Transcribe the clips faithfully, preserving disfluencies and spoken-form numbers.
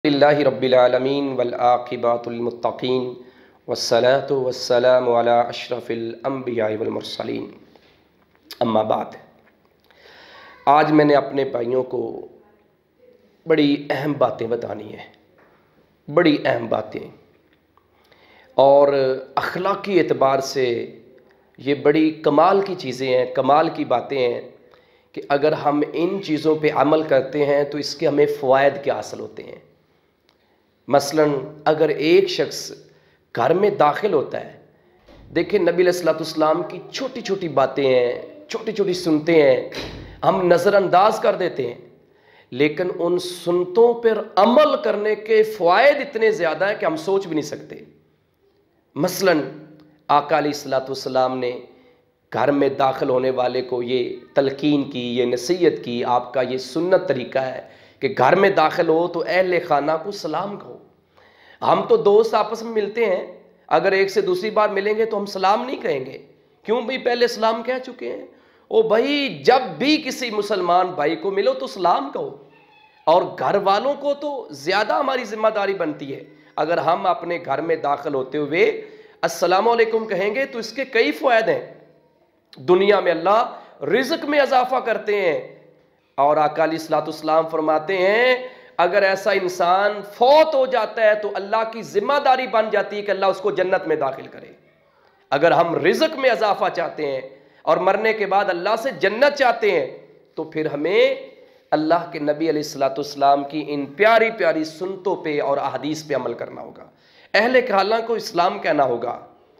लिल्लाहि रब्बिल आलमीन वल आक़िबातुल मुत्तक़ीन वस्सलातु वस्सलामु अला अशरफिल अंबिया वल मुरसलीन। अम्मा बाद, आज मैंने अपने भाइयों को बड़ी अहम बातें बतानी है, बड़ी अहम बातें, और अखलाकी एतबार से ये बड़ी कमाल की चीज़ें हैं, कमाल की बातें हैं कि अगर हम इन चीज़ों पे अमल करते हैं तो इसके हमें फ़वाइद क्या हासिल होते हैं। मसलन अगर एक शख्स घर में दाखिल होता है, देखिए नबी अलैहिस्सलाम की छोटी छोटी बातें हैं, छोटी छोटी सुनते हैं, हम नज़रअंदाज कर देते हैं, लेकिन उन सुनतों पर अमल करने के फ़वाइद इतने ज़्यादा हैं कि हम सोच भी नहीं सकते। मसलन आका अलैहिस्सलाम ने घर में दाखिल होने वाले को ये तलकीन की, ये नसीहत की, आपका ये सुन्नत तरीका है कि घर में दाखिल हो तो अहले खाना को सलाम कहो। हम तो दोस्त आपस में मिलते हैं, अगर एक से दूसरी बार मिलेंगे तो हम सलाम नहीं कहेंगे, क्यों भाई पहले सलाम कह चुके हैं। ओ भाई, जब भी किसी मुसलमान भाई को मिलो तो सलाम कहो, और घर वालों को तो ज़्यादा हमारी जिम्मेदारी बनती है। अगर हम अपने घर में दाखिल होते हुए अस्सलामु अलैकुम कहेंगे तो इसके कई फ़वाइद हैं। दुनिया में अल्लाह रिज़्क़ में इजाफा करते हैं, और आका अलैहिस्सलाम फरमाते हैं अगर ऐसा इंसान फौत हो जाता है तो अल्लाह की जिम्मेदारी बन जाती है कि अल्लाह उसको जन्नत में दाखिल करे। अगर हम रिज़्क़ में इजाफा चाहते हैं और मरने के बाद अल्लाह से जन्नत चाहते हैं तो फिर हमें अल्लाह के नबी अलैहिस्सलाम की इन प्यारी प्यारी सुन्नतों पे और अहदीस पे अमल करना होगा। अहले खाला को इस्लाम कहना होगा,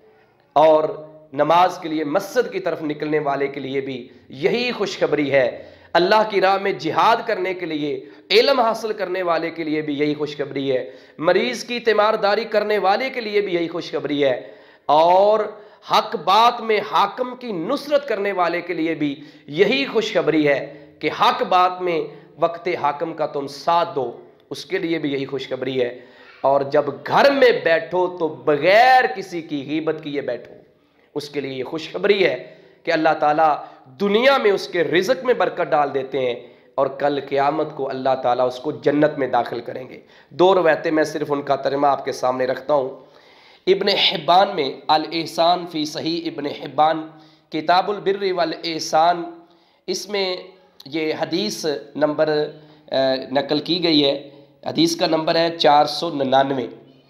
और नमाज के लिए मस्जिद की तरफ निकलने वाले के लिए भी यही खुशखबरी है। अल्लाह की राह में जिहाद करने के लिए, इल्म हासिल करने वाले के लिए भी यही खुशखबरी है। मरीज़ की तीमारदारी करने वाले के लिए भी यही खुशखबरी है, और हक बात में हाकम की नुसरत करने वाले के लिए भी यही खुशखबरी है कि हक बात में वक्ते हाकम का तुम साथ दो, उसके लिए भी यही खुशखबरी है। और जब घर में बैठो तो बगैर किसी की गीबत किए बैठो, उसके लिए ये खुशखबरी है कि अल्लाह ताला दुनिया में उसके रिज़्क़ में बरकत डाल देते हैं, और कल क़यामत को अल्लाह ताला उसको जन्नत में दाखिल करेंगे। दो रवायतें मैं सिर्फ उनका तर्जुमा आपके सामने रखता हूँ। इब्न हिब्बान में अल एहसान फ़ी सही इब्न हिब्बान किताबुल बिर्रि वल एहसान, इसमें ये हदीस नंबर नकल की गई है। हदीस का नंबर है चार सौ निन्यानवे,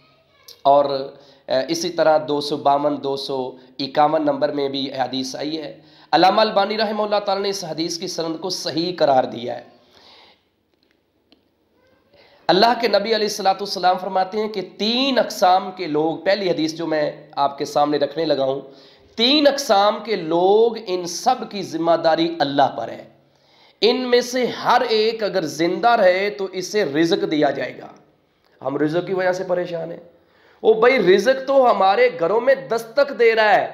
और इसी तरह दो सौ बावन दो सौ इक्यावन नंबर में भी हदीस आई है। अल्लामा अलबानी रहमहुल्लाह ताला ने इस हदीस की सनद को सही करार दिया है। अल्लाह के नबी अलैहिस्सलाम फरमाते हैं कि तीन अक़साम के लोग, पहली हदीस जो मैं आपके सामने रखने लगा हूँ, तीन अक़साम के लोग, इन सब की जिम्मेदारी अल्लाह पर है। इनमें से हर एक अगर जिंदा रहे तो इसे रिज़्क़ दिया जाएगा। हम रिज़्क़ की वजह से परेशान हैं। ओ भाई, रिज़्क़ तो हमारे घरों में दस्तक दे रहा है,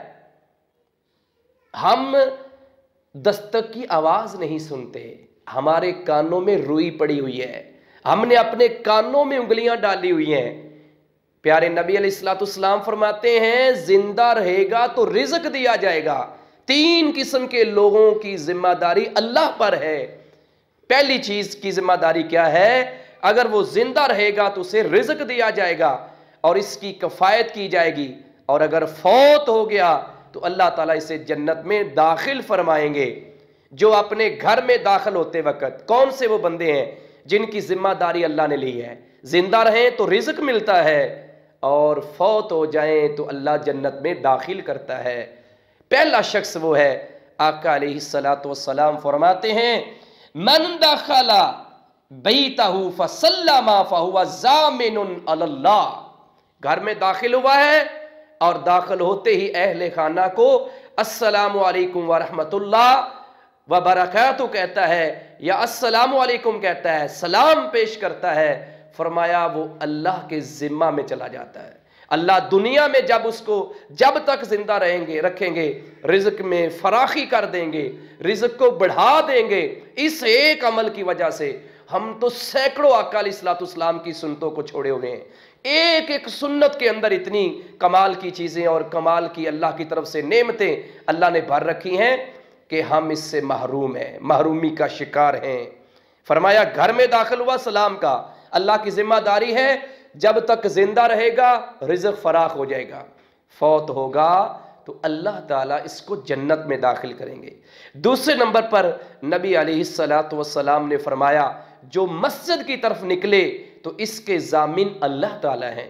हम दस्तक की आवाज़ नहीं सुनते, हमारे कानों में रुई पड़ी हुई है, हमने अपने कानों में उंगलियां डाली हुई हैं। प्यारे नबी अलैहिस्सलाम फरमाते हैं जिंदा रहेगा तो रिज़्क़ दिया जाएगा। तीन किस्म के लोगों की जिम्मेदारी अल्लाह पर है। पहली चीज की जिम्मेदारी क्या है? अगर वो जिंदा रहेगा तो उसे रिज़्क़ दिया जाएगा और इसकी कफायत की जाएगी, और अगर फौत हो गया तो अल्लाह ताला इसे जन्नत में दाखिल फरमाएंगे। जो अपने घर में दाखिल होते वक्त, कौन से वो बंदे हैं जिनकी जिम्मेदारी अल्लाह ने ली है? जिंदा रहें तो रिज़्क़ मिलता है, और फौत हो जाएं तो अल्लाह जन्नत में दाखिल करता है। पहला शख्स वो है, आका अलैहिस्सलातु वस्सलाम फरमाते हैं मन दखला बैतहु फसल्लमा फहुवा ज़ामिनुन अलल्लाह। घर में दाखिल हुआ है और दाखिल होते ही अहले खाना को अस्सलामु अलैकुम व रहमतुल्लाह व बरकातहू कहता है, या अस्सलामु अलैकुम कहता है, सलाम पेश करता है, फरमाया वो अल्लाह के जिम्मा में चला जाता है। अल्लाह दुनिया में जब उसको जब तक जिंदा रहेंगे रखेंगे, रिज़्क़ में फराखी कर देंगे, रिज़्क़ को बढ़ा देंगे। इस एक अमल की वजह से हम तो सैकड़ों आका अलैहिस्सलाम की सुन्नतों को छोड़े हुए हैं। एक एक सुन्नत के अंदर इतनी कमाल की चीज़ें और कमाल की अल्लाह की तरफ से नेमतें अल्लाह ने भर रखी हैं कि हम इससे महरूम हैं, महरूमी का शिकार हैं। फरमाया घर में दाखिल हुआ सलाम का, اللہ کی ذمہ داری ہے جب تک زندہ رہے گا رزق فراخ ہو جائے گا، فوت ہوگا تو اللہ تعالیٰ اس کو جنت میں داخل کریں گے۔ دوسرے نمبر پر نبی علیہ الصلاۃ والسلام نے فرمایا جو مسجد کی طرف نکلے تو اس کے ضامن اللہ تعالیٰ ہیں۔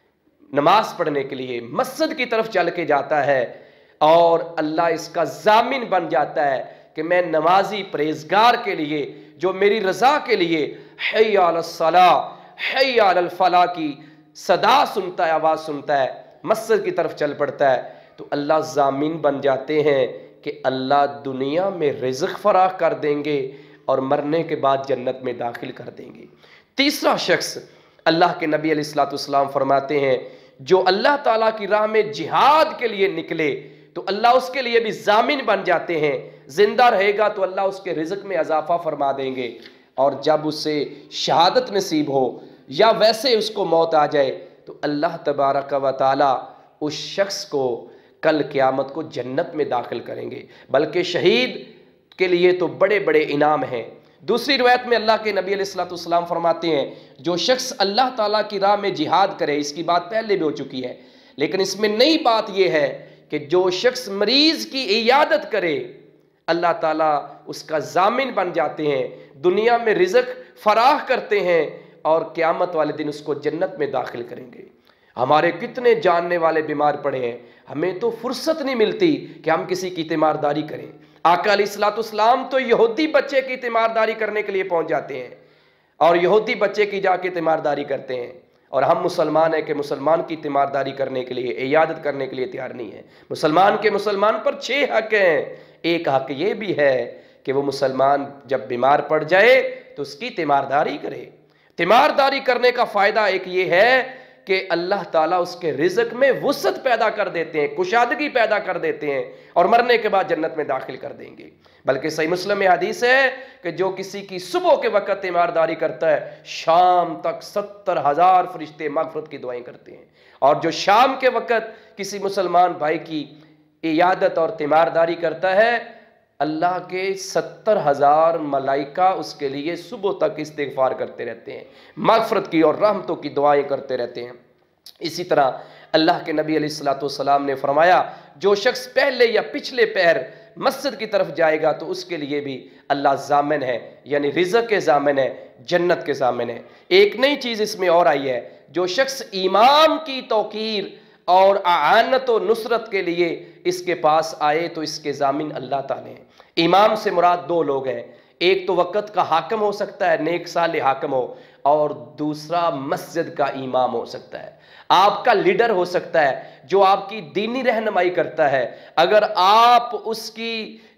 نماز پڑھنے کے لیے مسجد کی طرف چل کے جاتا ہے اور اللہ اس کا ضامن بن جاتا ہے کہ میں نمازی پرہیزگار کے لیے جو میری رضا کے لیے حی علی الصلاۃ حی علی الفلاح کی صدا سنتا ہے، آواز سنتا ہے، مسجد کی طرف چل پڑتا ہے تو اللہ ضامن بن جاتے ہیں کہ اللہ دنیا میں رزق فراخ کر دیں گے اور مرنے کے بعد جنت میں داخل کر دیں گے۔ تیسرا شخص اللہ کے نبی علیہ الصلوۃ والسلام فرماتے ہیں جو اللہ تعالیٰ کی راہ میں جہاد کے لیے نکلے تو اللہ اس کے لیے بھی ضامن بن جاتے ہیں، زندہ رہے گا تو اللہ اس کے رزق میں اضافہ فرما دیں گے، اور جب اسے شہادت نصیب ہو یا ویسے اس کو موت آ جائے تو اللہ تبارک و تعالیٰ اس شخص کو کل قیامت کو جنت میں داخل کریں گے، بلکہ شہید کے لیے تو بڑے بڑے انعام ہیں۔ دوسری روایت میں اللہ کے نبی علیہ الصلوۃ والسلام فرماتے ہیں جو شخص اللہ تعالیٰ کی راہ میں جہاد کرے، اس کی بات پہلے بھی ہو چکی ہے لیکن اس میں نئی بات یہ ہے کہ جو شخص مریض کی عیادت کرے اللہ تعالیٰ اس کا ضامن بن جاتے ہیں، دنیا میں رزق فراخ کرتے ہیں اور قیامت والے دن اس کو جنت میں داخل کریں گے۔ ہمارے کتنے جاننے والے بیمار پڑے ہیں، ہمیں تو فرصت نہیں ملتی کہ ہم کسی کی تیمارداری کریں۔ آقا علیہ الصلوۃ والسلام تو یہودی بچے کی تیمارداری کرنے کے لیے پہنچ جاتے ہیں اور یہودی بچے کی جا کے تیمارداری کرتے ہیں، اور ہم مسلمان ہیں کہ مسلمان کی تیمارداری کرنے کے لیے، عیادت کرنے کے لیے تیار نہیں ہیں۔ مسلمان کے مسلمان پر چھ حق ہیں، ایک حق یہ بھی ہے کہ وہ مسلمان جب بیمار پڑ جائے تو اس کی تیمارداری کرے۔ تیمارداری کرنے کا فائدہ ایک یہ ہے کہ اللہ تعالیٰ اس کے رزق میں وسعت پیدا کر دیتے ہیں، کشادگی پیدا کر دیتے ہیں اور مرنے کے بعد جنت میں داخل کر دیں گے۔ بلکہ صحیح مسلم میں حدیث ہے کہ جو کسی کی صبح کے وقت تیمارداری کرتا ہے شام تک ستر ہزار فرشتے مغفرت کی دعائیں کرتے ہیں، اور جو شام کے وقت کسی مسلمان بھائی کی عیادت اور تیمارداری کرتا ہے اللہ کے ستر ہزار ملائکہ اس کے لیے صبح تک استغفار کرتے رہتے ہیں، مغفرت کی اور رحمتوں کی دعائیں کرتے رہتے ہیں۔ اسی طرح اللہ کے نبی علیہ الصلوۃ والسلام نے فرمایا جو شخص پہلے یا پچھلے پہر مسجد کی طرف جائے گا تو اس کے لیے بھی اللہ ضامن ہے، یعنی رزق کے ضامن ہے، جنت کے ضامن ہے۔ ایک نئی چیز اس میں اور آئی ہے، جو شخص امام کی توقیر اور اعانت و نصرت کے لیے اس کے پاس آئے تو اس کے ضامن اللہ تعالیٰ ہیں۔ امام سے مراد دو لوگ ہیں، ایک تو وقت کا حاکم ہو سکتا ہے، نیک صالح حاکم ہو، اور دوسرا مسجد کا امام ہو سکتا ہے، آپ کا لیڈر ہو سکتا ہے جو آپ کی دینی رہنمائی کرتا ہے۔ اگر آپ اس کی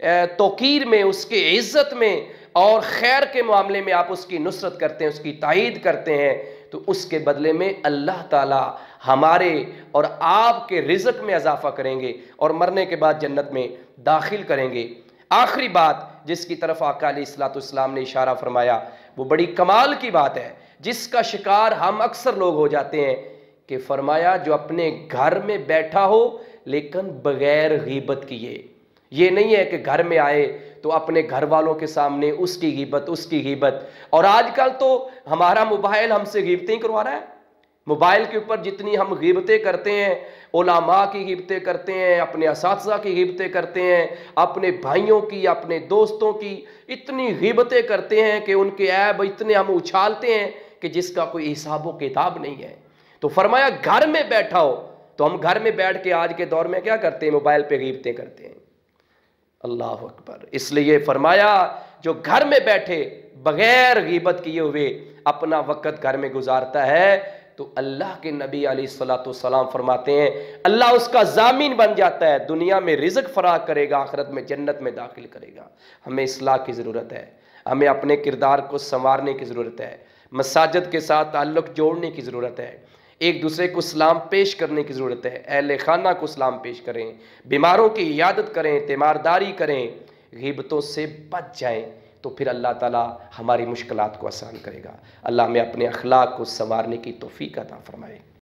توقیر میں، اس کی عزت میں اور خیر کے معاملے میں آپ اس کی نصرت کرتے ہیں، اس کی تائید کرتے ہیں تو اس کے بدلے میں اللہ تعالیٰ ہمارے اور آپ کے رزق میں اضافہ کریں گے اور مرنے کے بعد جنت میں داخل کریں گے۔ آخری بات جس کی طرف آقا علیہ الصلوۃ والسلام نے اشارہ فرمایا وہ بڑی کمال کی بات ہے، جس کا شکار ہم اکثر لوگ ہو جاتے ہیں، کہ فرمایا جو اپنے گھر میں بیٹھا ہو لیکن بغیر غیبت کیے۔ یہ نہیں ہے کہ گھر میں آئے تو اپنے گھر والوں کے سامنے اس کی غیبت اس کی غیبت، اور آج کل تو ہمارا موبائل ہم سے غیبتیں کروا رہا ہے۔ موبائل کے اوپر جتنی ہم غیبتیں کرتے ہیں، علماء کی غیبتیں کرتے ہیں، اپنے اساتذہ کی غیبتیں کرتے ہیں، اپنے بھائیوں کی، اپنے دوستوں کی اتنی غیبتیں کرتے ہیں کہ ان کے عیب اتنے ہم اچھالتے ہیں کہ جس کا کوئی حساب و کتاب نہیں ہے۔ تو فرمایا گھر میں بیٹھا ہو تو ہم گھر میں بیٹھ کے آج کے دور میں کیا کرتے ہیں؟ موبائل پہ غیبتیں کرتے ہیں۔ اللہ اکبر۔ اس لیے فرمایا جو گھر میں بیٹھے بغیر غیبت کیے ہوئے اپنا وقت گھر میں گزارتا ہے تو اللہ کے نبی علیہ الصلوۃ والسلام فرماتے ہیں اللہ اس کا ضامن بن جاتا ہے، دنیا میں رزق فراخ کرے گا، آخرت میں جنت میں داخل کرے گا۔ ہمیں اصلاح کی ضرورت ہے، ہمیں اپنے کردار کو سنوارنے کی ضرورت ہے، مساجد کے ساتھ تعلق جوڑنے کی ضرورت ہے، ایک دوسرے کو سلام پیش کرنے کی ضرورت ہے، اہل خانہ کو سلام پیش کریں، بیماروں کی عیادت کریں، تیمارداری کریں، غیبتوں سے بچ جائیں تو پھر اللہ تعالیٰ ہماری مشکلات کو آسان کرے گا۔ اللہ ہمیں اپنے اخلاق کو سنوارنے کی توفیق عطا فرمائے۔